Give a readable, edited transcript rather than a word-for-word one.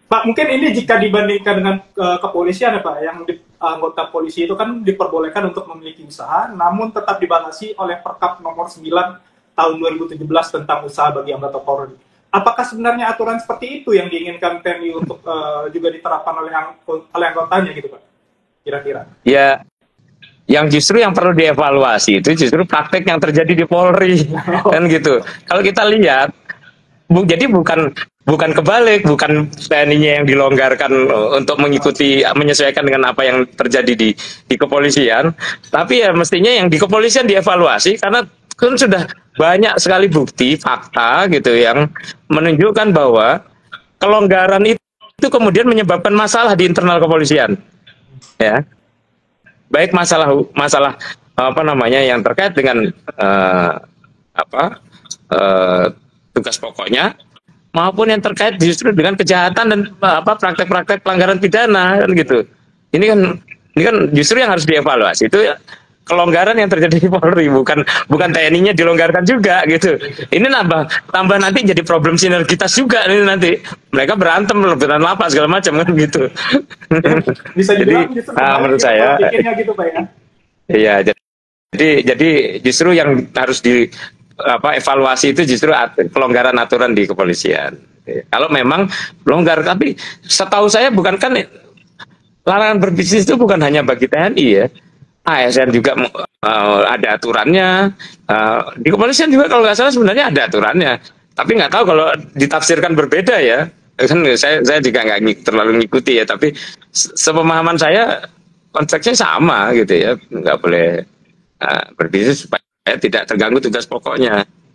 Pak, mungkin ini jika dibandingkan dengan kepolisian ya Pak, yang anggota polisi itu kan diperbolehkan untuk memiliki usaha, namun tetap dibatasi oleh Perkap nomor 9 tahun 2017 tentang usaha bagi anggota Polri. Apakah sebenarnya aturan seperti itu yang diinginkan TNI untuk juga diterapkan oleh anggotanya gitu Pak? Kira-kira. Ya, yang justru yang perlu dievaluasi itu justru praktek yang terjadi di Polri kan gitu. Kalau kita lihat, jadi bukan kebalik, bukan TNI-nya yang dilonggarkan untuk mengikuti menyesuaikan dengan apa yang terjadi di kepolisian, tapi ya mestinya yang di kepolisian dievaluasi karena kan sudah banyak sekali bukti fakta gitu yang menunjukkan bahwa kelonggaran itu kemudian menyebabkan masalah di internal kepolisian, ya. Baik masalah apa namanya yang terkait dengan apa tugas pokoknya maupun yang terkait justru dengan kejahatan dan praktek-praktek pelanggaran pidana kan gitu. Ini kan justru yang harus dievaluasi itu kelonggaran yang terjadi di Polri, bukan TNI-nya dilonggarkan juga gitu. Ini tambah nanti jadi problem sinergitas juga ini nanti. Mereka berantem rebutan lapas segala macam kan gitu. Bisa Jadi menurut saya gitu Pak ya. Iya, jadi justru yang harus evaluasi itu justru pelonggaran aturan di kepolisian. Kalau memang longgar, tapi setahu saya bukan kan larangan berbisnis itu bukan hanya bagi TNI ya. ASN juga ada aturannya. Di kepolisian juga kalau nggak salah sebenarnya ada aturannya. Tapi nggak tahu kalau ditafsirkan berbeda ya. Kan saya juga nggak terlalu ngikuti ya. Tapi sepemahaman saya konteksnya sama gitu ya. Nggak boleh berbisnis supaya tidak terganggu tugas pokoknya.